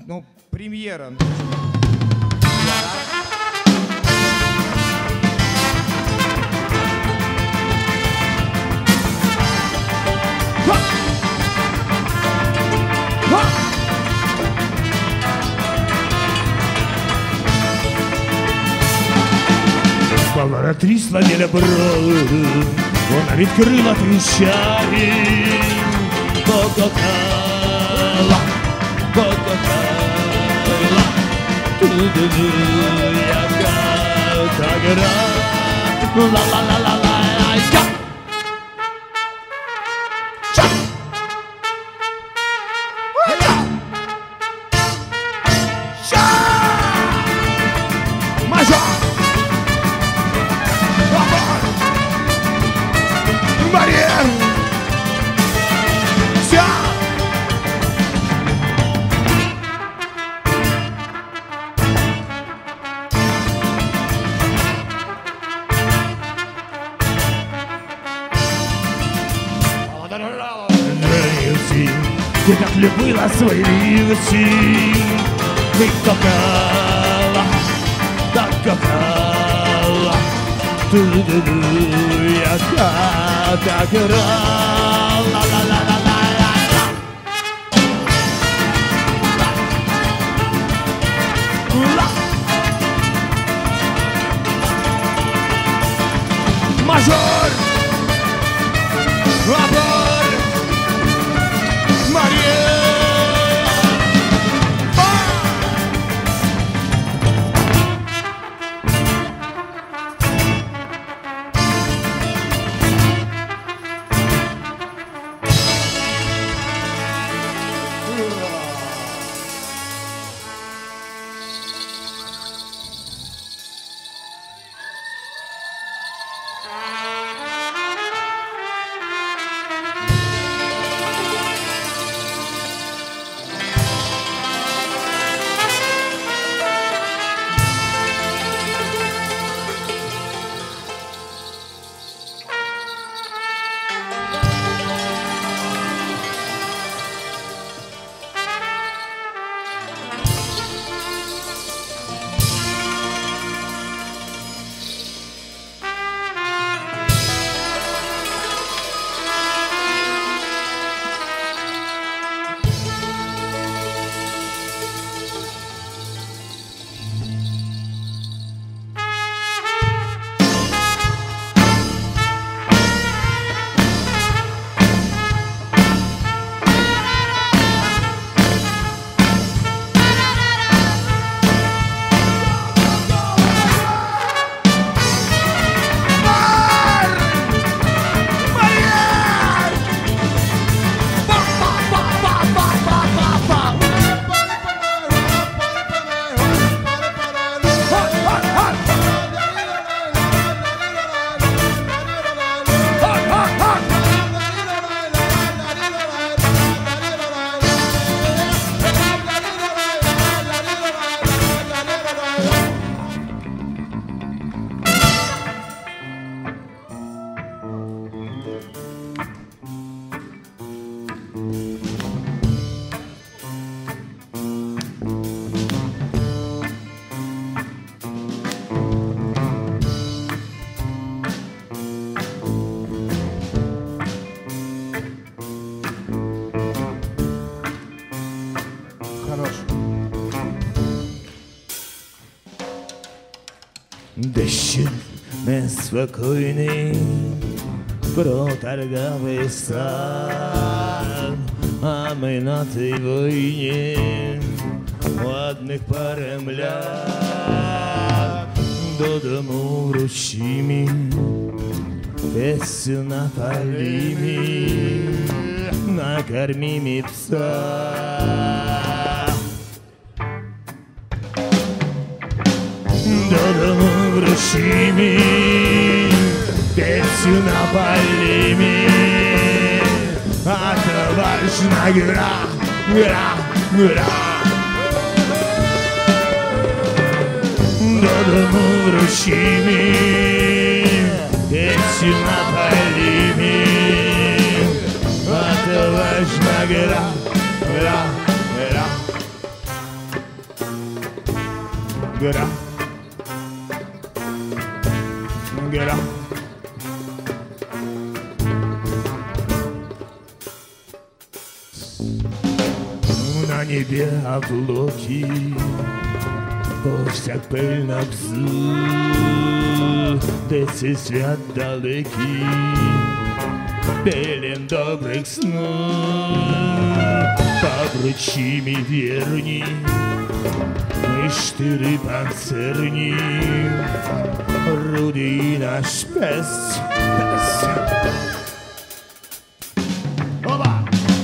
ну, премьера. Три слоня брови, вона відкрила тріщаві, покохала, покохала, туди, яка та гра, ла-ла-ла-ла-ла-ла-ла. Ти так любила свої вірці, ти кохала, так кохала, ту-ду-ду, яка так грала, ла-ла-ла-ла-ла-ла. Мажор! Мажор! Дощ неспокійний проторгав стан, а ми на тій війні одних перемлян додому вручимі, песню напалімі, накормімі пса. Додому вручимі, песню напалімі, а то важна гра, гра, гра. Додому вручимі, песню напалімі, а то важна гра, гра, гра. Gra. Gra. Na niebie obłoki, powściach pełna bzu, decy świat daleki, pełen dobrych snów. Powróci mi wierni, my cztery pancerni, rudy i nasz pes. Oba!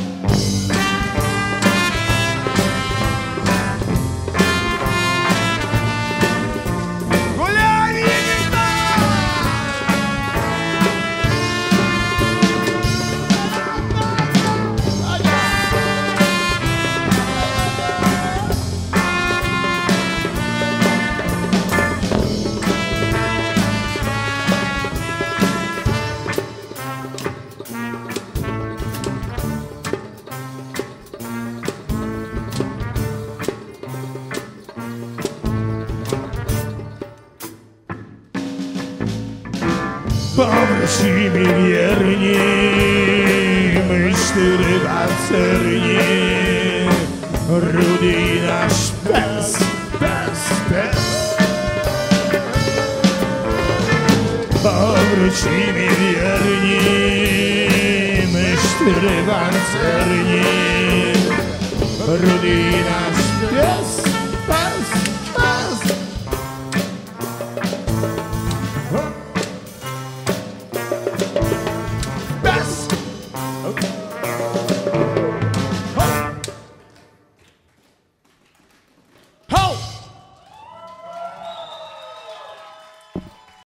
Powróci mi wierni, my cztery pancerni, rudy i nasz pes, pes, pes. Powróci mi wierni, my cztery pancerni, rudy i nasz